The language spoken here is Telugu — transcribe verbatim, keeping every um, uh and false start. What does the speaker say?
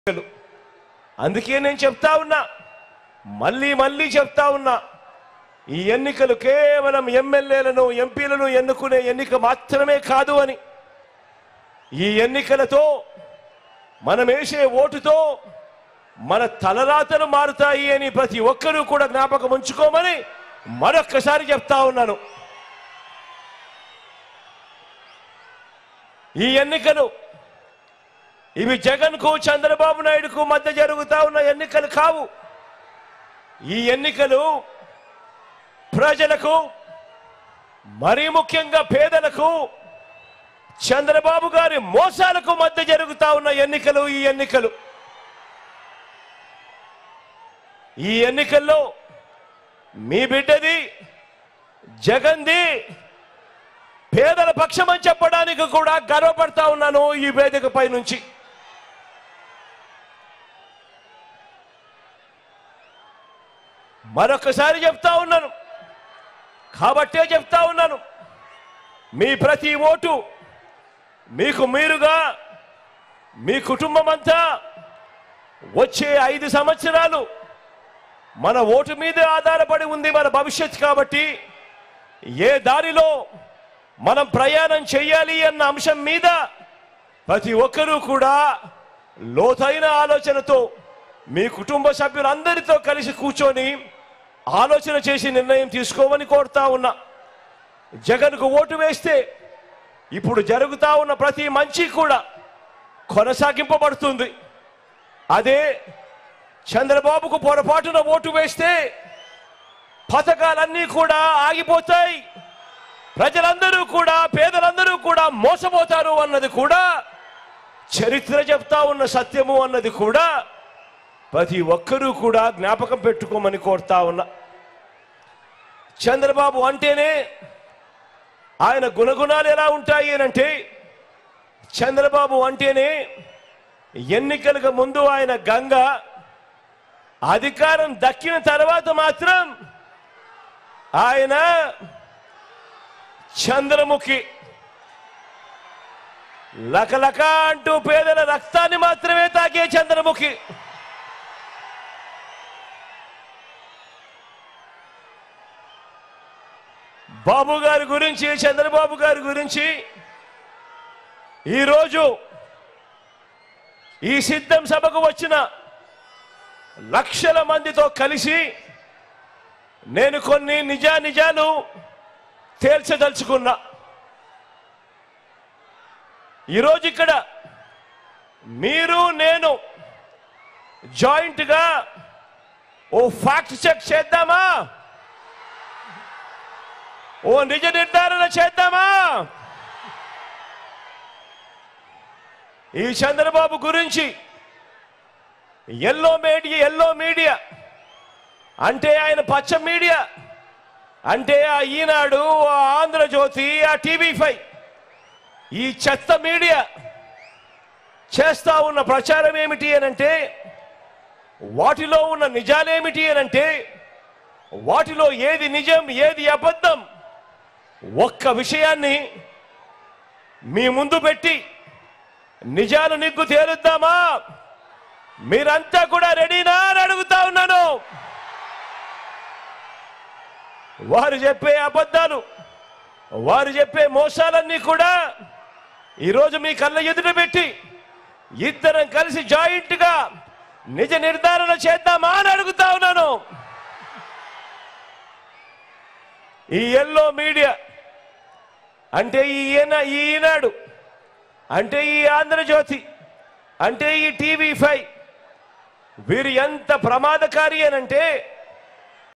అందుకే నేను చెప్తా ఉన్నా, మళ్ళీ మళ్ళీ చెప్తా ఉన్నా, ఈ ఎన్నికలు కేవలం ఎమ్మెల్యేలను ఎంపీలను ఎన్నుకునే ఎన్నిక మాత్రమే కాదు అని. ఈ ఎన్నికలతో మనం వేసే ఓటుతో మన తలరాతలు మారుతాయి అని ప్రతి ఒక్కరూ కూడా జ్ఞాపకం ఉంచుకోమని మరొక్కసారి చెప్తా ఉన్నాను. ఈ ఎన్నికలు ఇవి జగన్కు చంద్రబాబు నాయుడుకు మధ్య జరుగుతా ఉన్న ఎన్నికలు కావు. ఈ ఎన్నికలు ప్రజలకు, మరీ ముఖ్యంగా పేదలకు, చంద్రబాబు గారి మోసాలకు మధ్య జరుగుతా ఉన్న ఎన్నికలు ఈ ఎన్నికలు. ఈ ఎన్నికల్లో మీ బిడ్డది, జగన్ది పేదల పక్షమని చెప్పడానికి కూడా గర్వపడతా ఉన్నాను ఈ వేదికపై నుంచి. మరొకసారి చెప్తా ఉన్నాను, కాబట్టే చెప్తా ఉన్నాను, మీ ప్రతి ఓటు మీకు మీరుగా, మీ కుటుంబం అంతా వచ్చే ఐదు సంవత్సరాలు మన ఓటు మీదే ఆధారపడి ఉంది మన భవిష్యత్తు. కాబట్టి ఏ దారిలో మనం ప్రయాణం చేయాలి అన్న అంశం మీద ప్రతి ఒక్కరూ కూడా లోతైన ఆలోచనతో మీ కుటుంబ సభ్యులందరితో కలిసి కూర్చొని ఆలోచన చేసి నిర్ణయం తీసుకోమని కోరుతా ఉన్నా. జగన్కు ఓటు వేస్తే ఇప్పుడు జరుగుతా ఉన్న ప్రతి మంచి కూడా కొనసాగింపబడుతుంది. అదే చంద్రబాబుకు పొరపాటున ఓటు వేస్తే పథకాలన్నీ కూడా ఆగిపోతాయి, ప్రజలందరూ కూడా, పేదలందరూ కూడా మోసపోతారు అన్నది కూడా చరిత్ర చెప్తా ఉన్న సత్యము అన్నది కూడా ప్రతి ఒక్కరూ కూడా జ్ఞాపకం పెట్టుకోమని కోరుతా ఉన్నా. చంద్రబాబు అంటేనే ఆయన గుణగుణాలు ఎలా ఉంటాయి అంటే, చంద్రబాబు అంటేనే ఎన్నికలకు ముందు ఆయన గంగ, అధికారం దక్కిన తర్వాత మాత్రం ఆయన చంద్రముఖి. లకలక అంటూ పేదల రక్తాన్ని మాత్రమే తాగే చంద్రముఖి. బాబు గారి గురించి, చంద్రబాబు గారి గురించి ఈరోజు ఈ సిద్ధం సభకు వచ్చిన లక్షల మందితో కలిసి నేను కొన్ని నిజానిజాలు తేల్చదలుచుకున్నా. ఈరోజు ఇక్కడ మీరు నేను జాయింట్గా ఓ ఫ్యాక్ట్ చెక్ చేద్దామా, ఓ నిజ నిర్ధారణ చేద్దామా? ఈ చంద్రబాబు గురించి ఎల్లో మీడియా ఎల్లో మీడియా అంటే ఆయన పచ్చ మీడియా అంటే ఆ ఈనాడు, ఆ ఆంధ్రజ్యోతి, ఆ టీవీ ఫైవ్, ఈ చెత్త మీడియా చేస్తా ఉన్న ప్రచారం ఏమిటి అనంటే, వాటిలో ఉన్న నిజాలేమిటి అనంటే, వాటిలో ఏది నిజం ఏది అబద్ధం ఒక్క విషయాన్ని మీ ముందు పెట్టి నిజాలు నిగ్గు తేలుద్దామా? మీరంతా కూడా రెడీనా అని అడుగుతా ఉన్నాను. వారు చెప్పే అబద్ధాలు, వారు చెప్పే మోసాలన్నీ కూడా ఈరోజు మీ కళ్ళ ఎదుట పెట్టి ఇద్దరం కలిసి జాయింట్గా నిజ నిర్ధారణ చేద్దామా అని అడుగుతా ఉన్నాను. ఈ ఎల్లో మీడియా అంటే ఈయన ఈనాడు అంటే ఈ ఆంధ్రజ్యోతి అంటే ఈ టీవీ ఫైవ్ వీరు ఎంత ప్రమాదకారి అనంటే,